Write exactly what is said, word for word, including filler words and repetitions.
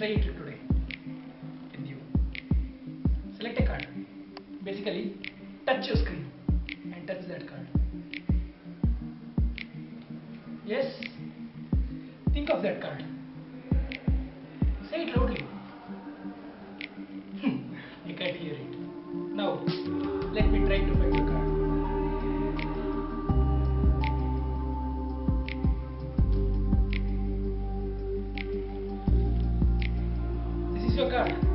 try it today with you. Select a card. Basically, touch your screen and touch that card. Yes? Think of that card. Say it loudly. I can't hear it. Now, let me try to find the card. This is your card.